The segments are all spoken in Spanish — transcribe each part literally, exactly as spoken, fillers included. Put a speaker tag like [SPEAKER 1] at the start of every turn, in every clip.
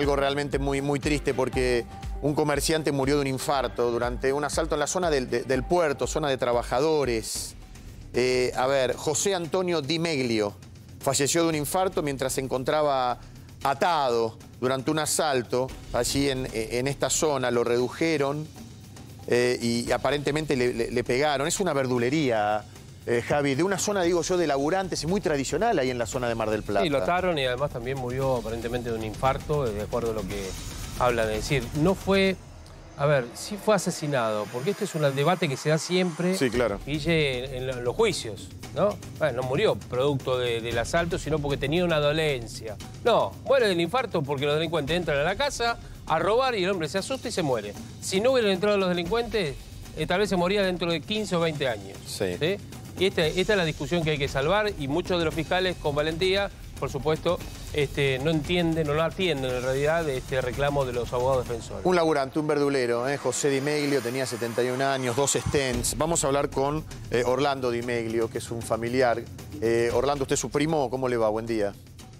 [SPEAKER 1] algo realmente muy, muy triste porque un comerciante murió de un infarto durante un asalto en la zona del, de, del puerto, zona de trabajadores. Eh, a ver, José Antonio Di Meglio falleció de un infarto mientras se encontraba atado durante un asalto allí en, en esta zona. Lo redujeron eh, y aparentemente le, le, le pegaron. Es una verdulería, eh, Javi, de una zona, digo yo, de laburantes y muy tradicional ahí en la zona de Mar del Plata.
[SPEAKER 2] Sí, lo ataron y además también murió aparentemente de un infarto, de acuerdo a lo que hablan. Es decir, no fue... A ver, sí fue asesinado, porque este es un debate que se da siempre,
[SPEAKER 1] sí, claro,
[SPEAKER 2] Guille, en, en los juicios, ¿no? Bueno, no murió producto de, del asalto, sino porque tenía una dolencia. No, muere del infarto porque los delincuentes entran a la casa a robar y el hombre se asusta y se muere. Si no hubieran entrado los delincuentes, eh, tal vez se moría dentro de quince o veinte años.
[SPEAKER 1] Sí.
[SPEAKER 2] ¿Sí? Y esta, esta es la discusión que hay que salvar y muchos de los fiscales con valentía, por supuesto, este, no entienden o no atienden en realidad este reclamo de los abogados defensores.
[SPEAKER 1] Un laburante, un verdulero, ¿eh? José Di Meglio, tenía setenta y un años, dos stents. Vamos a hablar con eh, Orlando Di Meglio, que es un familiar. Eh, Orlando, ¿usted es su primo? ¿Cómo le va? Buen día.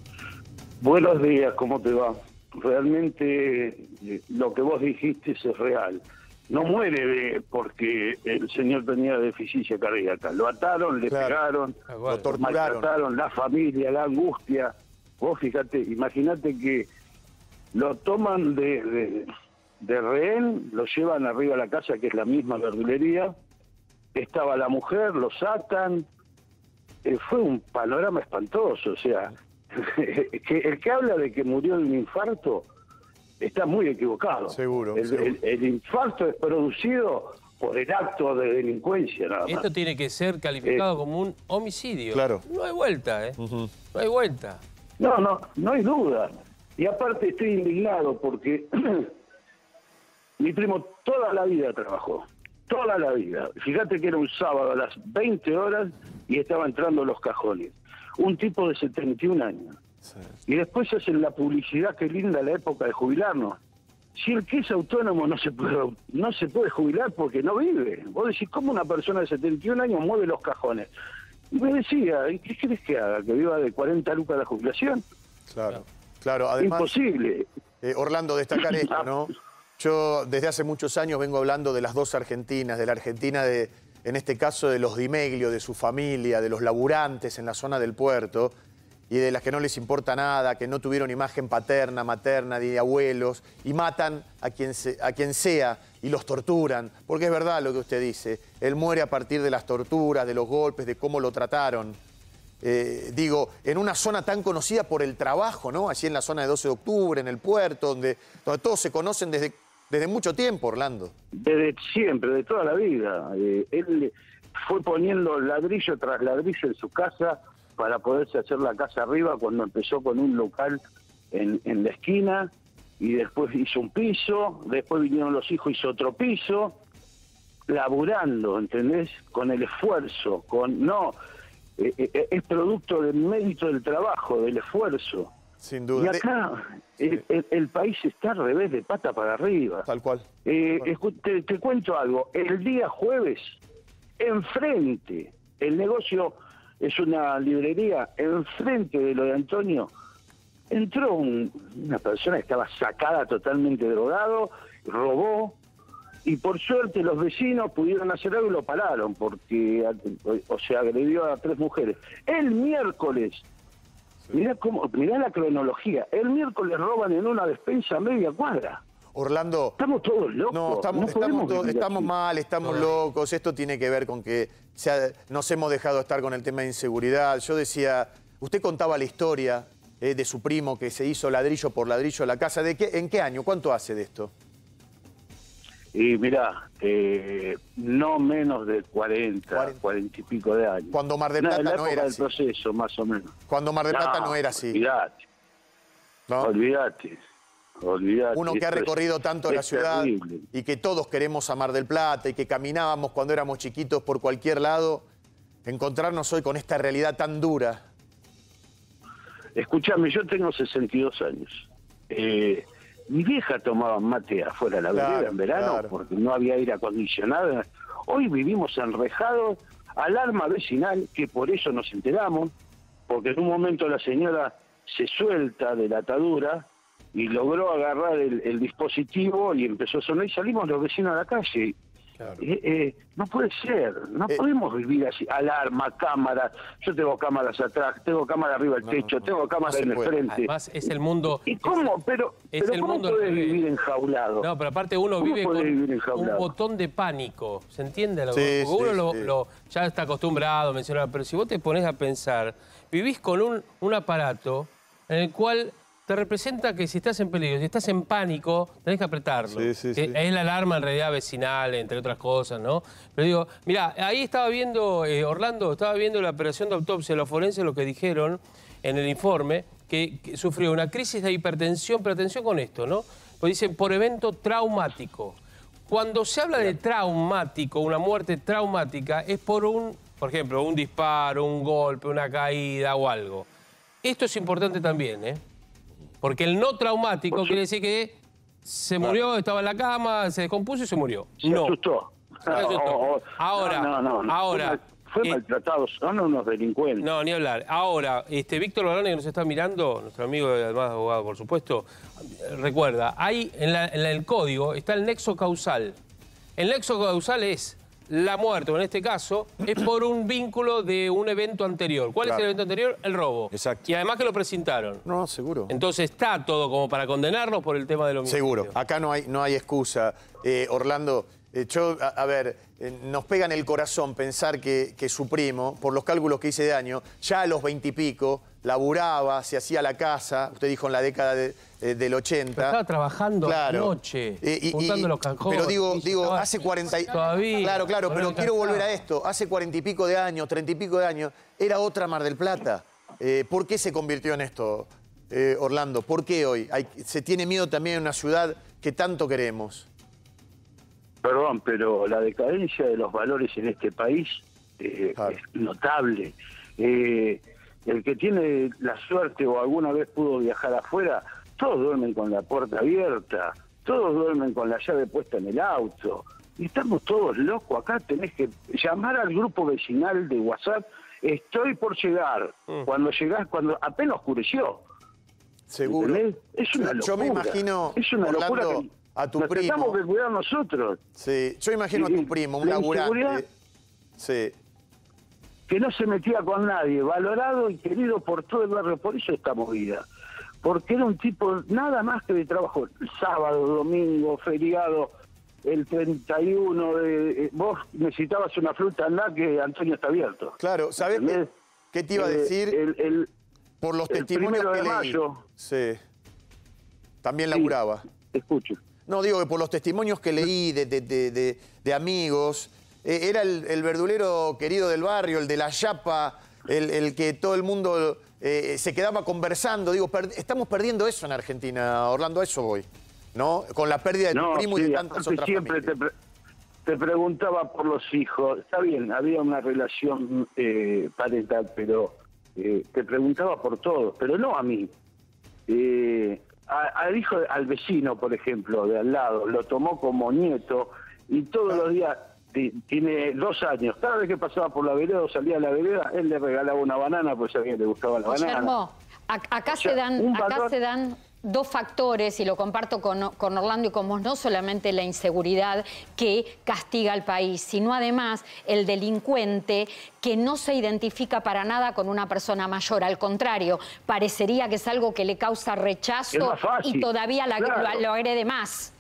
[SPEAKER 3] Buenos días, ¿cómo te va? Realmente eh, lo que vos dijiste es real. No muere de, porque el señor tenía deficiencia cardíaca. Lo ataron, le
[SPEAKER 1] claro.
[SPEAKER 3] pegaron,
[SPEAKER 1] ah, bueno. lo torturaron.
[SPEAKER 3] Maltrataron, la familia, la angustia. Vos fíjate, imagínate que lo toman de, de, de rehén, lo llevan arriba a la casa, que es la misma verdulería. Estaba la mujer, lo sacan. Eh, fue un panorama espantoso. O sea, que el que habla de que murió de un infarto está muy equivocado.
[SPEAKER 1] Seguro,
[SPEAKER 3] el,
[SPEAKER 1] seguro.
[SPEAKER 3] El, el infarto es producido por el acto de delincuencia, nada más.
[SPEAKER 2] Esto tiene que ser calificado
[SPEAKER 3] eh,
[SPEAKER 2] como un homicidio.
[SPEAKER 1] Claro.
[SPEAKER 2] No hay vuelta, ¿eh? Uh-huh. No hay vuelta.
[SPEAKER 3] No, no, no hay duda. Y aparte estoy indignado porque mi primo toda la vida trabajó. Toda la vida. Fíjate que era un sábado a las veinte horas y estaba entrando los cajones. Un tipo de setenta y un años. Sí. Y después hacen la publicidad que linda la época de jubilarnos. Si el que es autónomo no se puede no se puede jubilar porque no vive. Vos decís, ¿cómo una persona de setenta y un años mueve los cajones? Y me decía, ¿qué querés que haga? ¿Que viva de cuarenta lucas la jubilación?
[SPEAKER 1] Claro, claro. Además,
[SPEAKER 3] imposible.
[SPEAKER 1] Eh, Orlando, destacar esto, ¿no? Yo desde hace muchos años vengo hablando de las dos Argentinas, de la Argentina de, en este caso, de los Di Meglio, de su familia, de los laburantes en la zona del puerto, y de las que no les importa nada, que no tuvieron imagen paterna, materna, de abuelos, y matan a quien, se, a quien sea y los torturan. Porque es verdad lo que usted dice. Él muere a partir de las torturas, de los golpes, de cómo lo trataron. Eh, digo, en una zona tan conocida por el trabajo, ¿no? Allí en la zona de doce de octubre, en el puerto, donde, donde todos se conocen desde, desde mucho tiempo, Orlando.
[SPEAKER 3] Desde siempre, de toda la vida. Eh, él fue poniendo ladrillo tras ladrillo en su casa para poderse hacer la casa arriba cuando empezó con un local en, en la esquina y después hizo un piso, después vinieron los hijos, hizo otro piso, laburando, ¿entendés? Con el esfuerzo, con no, eh, eh, es producto del mérito del trabajo, del esfuerzo.
[SPEAKER 1] Sin duda.
[SPEAKER 3] Y acá
[SPEAKER 1] sí.
[SPEAKER 3] el, el, el país está al revés, de pata para arriba.
[SPEAKER 1] Tal cual.
[SPEAKER 3] Eh,
[SPEAKER 1] Tal cual.
[SPEAKER 3] Te, te cuento algo, el día jueves, enfrente, el negocio es una librería, enfrente de lo de Antonio, entró un, una persona que estaba sacada, totalmente drogado, robó, y por suerte los vecinos pudieron hacer algo y lo pararon, porque, o sea, agredió a tres mujeres. El miércoles, sí. mirá, cómo, mirá la cronología, el miércoles roban en una despensa a media cuadra.
[SPEAKER 1] Orlando,
[SPEAKER 3] estamos todos locos.
[SPEAKER 1] No, estamos, no estamos, todo, estamos mal, estamos no, locos. Esto tiene que ver con que se ha, nos hemos dejado estar con el tema de inseguridad. Yo decía, usted contaba la historia eh, de su primo que se hizo ladrillo por ladrillo la casa. ¿De qué, ¿En qué año? ¿Cuánto hace de esto?
[SPEAKER 3] Y mirá, eh, no menos de cuarenta, cuarenta y pico de años.
[SPEAKER 1] Cuando Mar del Plata
[SPEAKER 3] no,
[SPEAKER 1] no era así.
[SPEAKER 3] Proceso, más o menos.
[SPEAKER 1] Cuando Mar del Plata no, no era así.
[SPEAKER 3] Olvídate. ¿No? Olvídate. Olvidate,
[SPEAKER 1] Uno que ha recorrido
[SPEAKER 3] es,
[SPEAKER 1] tanto la ciudad
[SPEAKER 3] terrible.
[SPEAKER 1] Y que todos queremos a Mar del Plata y que caminábamos cuando éramos chiquitos por cualquier lado, encontrarnos hoy con esta realidad tan dura.
[SPEAKER 3] Escúchame, yo tengo sesenta y dos años. Eh, mi vieja tomaba mate afuera de la vereda claro, en verano claro. porque no había aire acondicionado. Hoy vivimos enrejados, alarma vecinal, que por eso nos enteramos, porque en un momento la señora se suelta de la atadura y logró agarrar el, el dispositivo y empezó a sonar y salimos los vecinos a la calle.
[SPEAKER 2] Claro.
[SPEAKER 3] Eh, eh, no puede ser, no
[SPEAKER 1] Eh,
[SPEAKER 3] podemos vivir así, alarma, cámaras, yo tengo cámaras atrás, tengo cámaras arriba del
[SPEAKER 1] No,
[SPEAKER 3] techo,
[SPEAKER 1] no,
[SPEAKER 3] tengo cámaras
[SPEAKER 1] no se
[SPEAKER 3] en el
[SPEAKER 1] puede.
[SPEAKER 3] frente.
[SPEAKER 2] Además, es el mundo...
[SPEAKER 3] ¿Y cómo? Pero,
[SPEAKER 2] es
[SPEAKER 3] pero
[SPEAKER 2] el
[SPEAKER 3] ¿cómo
[SPEAKER 2] mundo
[SPEAKER 3] podés
[SPEAKER 2] al revés.
[SPEAKER 3] vivir enjaulado?
[SPEAKER 2] No, pero aparte uno
[SPEAKER 3] ¿Cómo
[SPEAKER 2] vive
[SPEAKER 3] podés
[SPEAKER 2] con
[SPEAKER 3] vivir
[SPEAKER 2] un
[SPEAKER 3] enjaulado?
[SPEAKER 2] botón de pánico, ¿se entiende? Lo-
[SPEAKER 1] Sí,
[SPEAKER 2] Porque uno
[SPEAKER 1] sí,
[SPEAKER 2] lo,
[SPEAKER 1] sí.
[SPEAKER 2] lo- ya está acostumbrado a mencionar, pero si vos te pones a pensar, vivís con un, un aparato en el cual te representa que si estás en peligro, si estás en pánico, tenés que apretarlo.
[SPEAKER 1] Sí, sí,
[SPEAKER 2] Que
[SPEAKER 1] sí.
[SPEAKER 2] Es la alarma en realidad vecinal, entre otras cosas, ¿no? Pero digo, mirá, ahí estaba viendo, eh, Orlando, estaba viendo la operación de autopsia de los forenses, lo que dijeron en el informe, que, que sufrió una crisis de hipertensión, pero atención con esto, ¿no? Pues dicen, por evento traumático. Cuando se habla de traumático, una muerte traumática, es por un, por ejemplo, un disparo, un golpe, una caída o algo. Esto es importante también, ¿eh? Porque el no traumático
[SPEAKER 3] Por su-
[SPEAKER 2] quiere decir que se murió, estaba en la cama, se descompuso y se murió.
[SPEAKER 3] Se
[SPEAKER 2] no.
[SPEAKER 3] asustó.
[SPEAKER 2] Se asustó.
[SPEAKER 3] Oh, oh.
[SPEAKER 2] Ahora,
[SPEAKER 3] no, no, no.
[SPEAKER 2] ahora,
[SPEAKER 3] Fue, mal- fue
[SPEAKER 2] eh,
[SPEAKER 3] maltratado, son unos delincuentes.
[SPEAKER 2] No, ni hablar. Ahora, este Víctor Barone, que nos está mirando, nuestro amigo, además abogado, por supuesto, recuerda, hay en, la- en la- el código está el nexo causal. El nexo causal es la muerte, o en este caso, es por un vínculo de un evento anterior. ¿Cuál
[SPEAKER 1] Claro.
[SPEAKER 2] es el evento anterior? El robo.
[SPEAKER 1] Exacto.
[SPEAKER 2] Y además que lo presentaron.
[SPEAKER 1] No, seguro.
[SPEAKER 2] Entonces está todo como para condenarnos por el tema del homicidio.
[SPEAKER 1] Seguro, acá no hay, no hay excusa. Eh, Orlando, eh, yo, a, a ver, eh, nos pega en el corazón pensar que, que su primo, por los cálculos que hice de año, ya a los veintipico, laburaba, se hacía la casa, usted dijo en la década de- eh, del ochenta.
[SPEAKER 2] Pero estaba trabajando
[SPEAKER 1] Claro.
[SPEAKER 2] anoche,
[SPEAKER 1] Eh, y- y-
[SPEAKER 2] juntando los cajones.
[SPEAKER 1] Pero digo,
[SPEAKER 2] y
[SPEAKER 1] digo
[SPEAKER 2] estaba
[SPEAKER 1] hace cuarenta y...
[SPEAKER 2] Todavía.
[SPEAKER 1] Claro, claro,
[SPEAKER 2] no
[SPEAKER 1] pero
[SPEAKER 2] le
[SPEAKER 1] quiero volver a
[SPEAKER 2] alcanzaba.
[SPEAKER 1] esto. Hace cuarenta y pico de años, treinta y pico de años, era otra Mar del Plata. Eh, ¿Por qué se convirtió en esto, eh, Orlando? ¿Por qué hoy? Hay- se tiene miedo también en una ciudad que tanto queremos.
[SPEAKER 3] Perdón, pero la decadencia de los valores en este país eh,
[SPEAKER 1] Claro.
[SPEAKER 3] es notable. Eh, el que tiene la suerte o alguna vez pudo viajar afuera, todos duermen con la puerta abierta, todos duermen con la llave puesta en el auto. Y estamos todos locos. Acá tenés que llamar al grupo vecinal de WhatsApp, estoy por llegar.
[SPEAKER 2] Mm.
[SPEAKER 3] Cuando llegás, cuando apenas oscureció.
[SPEAKER 1] Seguro.
[SPEAKER 3] ¿Entendés? Es una
[SPEAKER 1] Yo-
[SPEAKER 3] locura.
[SPEAKER 1] Yo me imagino,
[SPEAKER 3] es una locura
[SPEAKER 1] Orlando,
[SPEAKER 3] que
[SPEAKER 1] a tu
[SPEAKER 3] nos
[SPEAKER 1] primo.
[SPEAKER 3] tenemos que cuidar nosotros.
[SPEAKER 1] Sí, yo imagino a
[SPEAKER 3] Y-
[SPEAKER 1] tu
[SPEAKER 3] y
[SPEAKER 1] primo, un
[SPEAKER 3] la
[SPEAKER 1] laburante.
[SPEAKER 3] inseguridad-
[SPEAKER 1] Sí.
[SPEAKER 3] Que no se metía con nadie, valorado y querido por todo el barrio, por eso esta movida. Porque era un tipo nada más que de trabajo, sábado, domingo, feriado, el treinta y uno de... eh, vos necesitabas una fruta, andá que Antonio está abierto.
[SPEAKER 1] Claro, ¿sabés qué,
[SPEAKER 3] ¿Entendés?
[SPEAKER 1] qué te iba a
[SPEAKER 3] Eh,
[SPEAKER 1] decir?
[SPEAKER 3] el, el-
[SPEAKER 1] Por los
[SPEAKER 3] el
[SPEAKER 1] testimonios
[SPEAKER 3] primero
[SPEAKER 1] que
[SPEAKER 3] de
[SPEAKER 1] leí.
[SPEAKER 3] mayo.
[SPEAKER 1] Sí. También
[SPEAKER 3] sí,
[SPEAKER 1] laburaba.
[SPEAKER 3] te escucho.
[SPEAKER 1] No, digo que por los testimonios que leí de, de- de- de- de amigos, eh, era el, el verdulero querido del barrio, el de la chapa, el, el que todo el mundo eh, se quedaba conversando. Digo, per- estamos perdiendo eso en Argentina, Orlando, a eso voy, ¿no? Con la pérdida de tu
[SPEAKER 3] No,
[SPEAKER 1] primo y
[SPEAKER 3] sí,
[SPEAKER 1] de tantas
[SPEAKER 3] aparte
[SPEAKER 1] otras
[SPEAKER 3] siempre te,
[SPEAKER 1] familias.
[SPEAKER 3] pre- te preguntaba por los hijos. Está bien, había una relación eh, parental, pero eh, te preguntaba por todos, pero no a mí. Eh, a- al hijo, al vecino, por ejemplo, de al lado, lo tomó como nieto y todos los días, ti- tiene dos años, cada vez que pasaba por la vereda o salía a la vereda, él le regalaba una banana, pues a quien le gustaba la banana.
[SPEAKER 4] Guillermo, ac- acá,
[SPEAKER 3] O sea,
[SPEAKER 4] se dan,
[SPEAKER 3] un
[SPEAKER 4] acá
[SPEAKER 3] valor-
[SPEAKER 4] se dan dos factores, y lo comparto con, con Orlando y con vos, no solamente la inseguridad que castiga al país, sino además el delincuente que no se identifica para nada con una persona mayor. Al contrario, parecería que es algo que le causa
[SPEAKER 3] Es
[SPEAKER 4] rechazo
[SPEAKER 3] más fácil,
[SPEAKER 4] y todavía la-
[SPEAKER 3] claro.
[SPEAKER 4] lo, lo agrede más.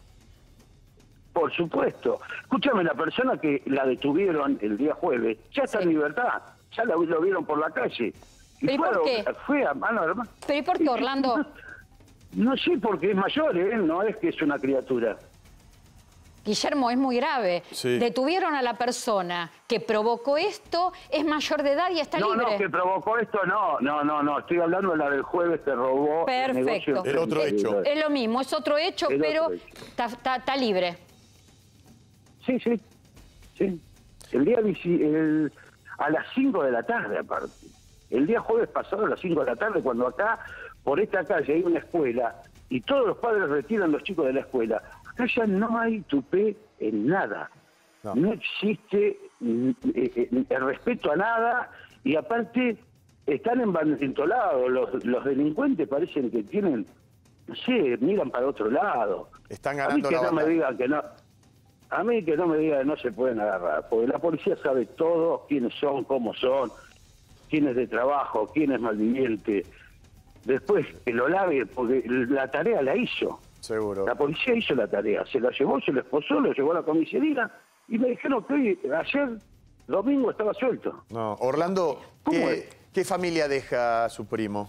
[SPEAKER 3] Por supuesto. Escúchame, la persona que la detuvieron el día jueves ya está
[SPEAKER 4] Sí.
[SPEAKER 3] en libertad. Ya la- lo vieron por la calle.
[SPEAKER 4] ¿Pero y
[SPEAKER 3] fue,
[SPEAKER 4] por
[SPEAKER 3] a-
[SPEAKER 4] qué?
[SPEAKER 3] fue a mano armada.
[SPEAKER 4] Pero ¿y por qué, Orlando?
[SPEAKER 3] No sé, porque es mayor, ¿eh? No es que es una criatura.
[SPEAKER 4] Guillermo, es muy grave.
[SPEAKER 1] Sí.
[SPEAKER 4] Detuvieron a la persona que provocó esto, es mayor de edad y está
[SPEAKER 3] no,
[SPEAKER 4] libre.
[SPEAKER 3] no, que provocó esto, no. No, no, no. Estoy hablando de la del jueves que robó
[SPEAKER 4] Perfecto.
[SPEAKER 3] el negocio.
[SPEAKER 1] El otro hecho.
[SPEAKER 4] Es lo mismo, es otro hecho,
[SPEAKER 3] El otro
[SPEAKER 4] pero
[SPEAKER 3] hecho.
[SPEAKER 4] está, está- está libre.
[SPEAKER 3] Sí, sí. Sí. El día dieci- el- a las cinco de la tarde, aparte. El día jueves pasado a las cinco de la tarde, cuando acá, por esta calle, hay una escuela y todos los padres retiran los chicos de la escuela. Acá ya no hay tupé en nada.
[SPEAKER 1] No.
[SPEAKER 3] No, existe mm, eh, eh, el respeto a nada y aparte están envalentolados. Los, los delincuentes parecen que tienen sí, miran para otro lado.
[SPEAKER 1] Están
[SPEAKER 3] A mí
[SPEAKER 1] ganando
[SPEAKER 3] que
[SPEAKER 1] la
[SPEAKER 3] no me
[SPEAKER 1] batalla.
[SPEAKER 3] digan que no, a mí que no me digan que no se pueden agarrar, porque la policía sabe todo, quiénes son, cómo son, quién es de trabajo, quién es malviviente. Después que lo lave, porque la tarea la hizo.
[SPEAKER 1] Seguro.
[SPEAKER 3] La policía hizo la tarea, se la llevó, se la esposó, lo llevó a la comisaría y me dijeron que hoy, ayer, domingo, estaba suelto.
[SPEAKER 1] No, Orlando,
[SPEAKER 3] ¿Cómo
[SPEAKER 1] ¿qué,
[SPEAKER 3] es?
[SPEAKER 1] qué familia deja su primo?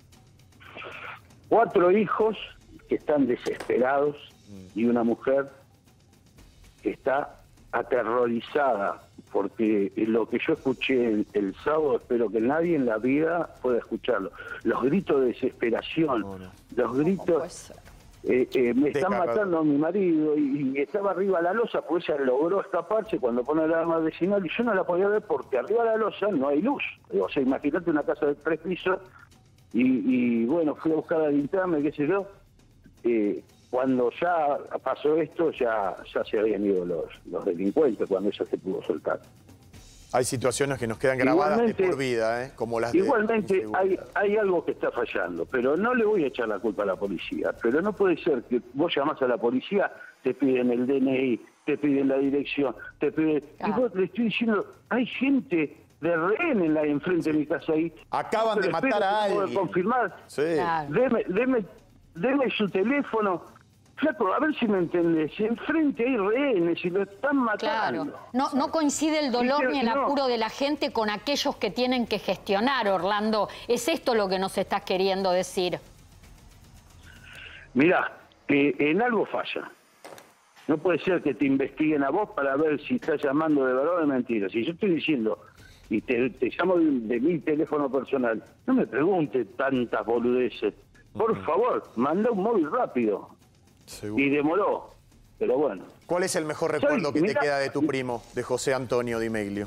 [SPEAKER 3] Cuatro hijos que están desesperados y una mujer que está aterrorizada, porque lo que yo escuché el, el sábado, espero que nadie en la vida pueda escucharlo. Los gritos de desesperación,
[SPEAKER 1] No, no.
[SPEAKER 3] los gritos... Eh, eh, me están
[SPEAKER 1] Descargado.
[SPEAKER 3] matando a mi marido y, y estaba arriba de la losa, pues ella logró escaparse cuando pone la alarma vecinal y yo no la podía ver porque arriba de la losa no hay luz. O sea, imagínate una casa de tres pisos y, y bueno, fui a buscar la linterna y qué sé yo. Eh, cuando ya pasó esto, ya, ya se habían ido los, los delincuentes, cuando ella se pudo soltar.
[SPEAKER 1] Hay situaciones que nos quedan grabadas
[SPEAKER 3] Igualmente-
[SPEAKER 1] de por vida, ¿eh? Como las de
[SPEAKER 3] Igualmente
[SPEAKER 1] inseguridad.
[SPEAKER 3] hay, hay algo que está fallando, pero no le voy a echar la culpa a la policía. Pero no puede ser que vos llamás a la policía, te piden el D N I, te piden la dirección, te piden...
[SPEAKER 4] Claro.
[SPEAKER 3] Y vos le estoy diciendo, hay gente de rehén en la enfrente de mi casa ahí.
[SPEAKER 1] Acaban de
[SPEAKER 3] Pero
[SPEAKER 1] matar
[SPEAKER 3] espero
[SPEAKER 1] a
[SPEAKER 3] que pueda
[SPEAKER 1] alguien.
[SPEAKER 3] confirmar.
[SPEAKER 1] Sí.
[SPEAKER 4] Claro.
[SPEAKER 3] Deme, deme, deme su teléfono. Flaco, a ver si me entendés. Enfrente hay rehenes y lo están matando.
[SPEAKER 4] Claro. No, no coincide el dolor
[SPEAKER 3] Dice-
[SPEAKER 4] ni el
[SPEAKER 3] no.
[SPEAKER 4] apuro de la gente con aquellos que tienen que gestionar, Orlando. ¿Es esto lo que nos estás queriendo decir?
[SPEAKER 3] Mirá, que en algo falla. No puede ser que te investiguen a vos para ver si estás llamando de verdad o de mentira. Si yo estoy diciendo y te, te llamo de, de mi teléfono personal, no me pregunte tantas boludeces. Por favor, manda un móvil rápido.
[SPEAKER 1] Seguro.
[SPEAKER 3] Y demoró. Pero bueno.
[SPEAKER 1] ¿Cuál es el mejor recuerdo que te
[SPEAKER 3] Mirá-
[SPEAKER 1] queda de tu primo, de José Antonio Di Meglio?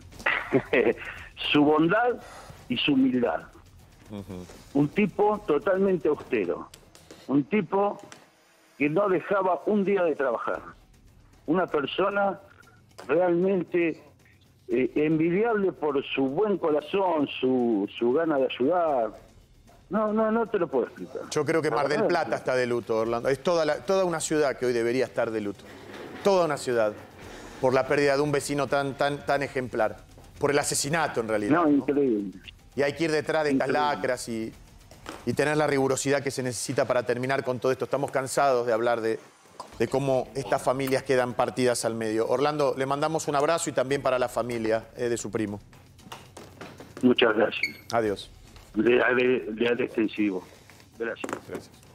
[SPEAKER 3] Su bondad y su humildad. Un tipo totalmente austero. Un tipo que no dejaba un día de trabajar. Una persona realmente eh, envidiable por su buen corazón, su, su gana de ayudar. No, no, no te lo puedo explicar.
[SPEAKER 1] Yo creo que Mar del Plata está de luto, Orlando. Es toda, la- toda una ciudad que hoy debería estar de luto. Toda una ciudad. Por la pérdida de un vecino tan, tan, tan ejemplar. Por el asesinato, en realidad.
[SPEAKER 3] No,
[SPEAKER 1] ¿no?
[SPEAKER 3] increíble.
[SPEAKER 1] Y hay que ir detrás de estas
[SPEAKER 3] Increíble.
[SPEAKER 1] lacras y, y tener la rigurosidad que se necesita para terminar con todo esto. Estamos cansados de hablar de, de cómo estas familias quedan partidas al medio. Orlando, le mandamos un abrazo y también para la familia eh, de su primo.
[SPEAKER 3] Muchas gracias.
[SPEAKER 1] Adiós.
[SPEAKER 3] Le haré, le haré extensivo. Gracias.
[SPEAKER 1] Gracias.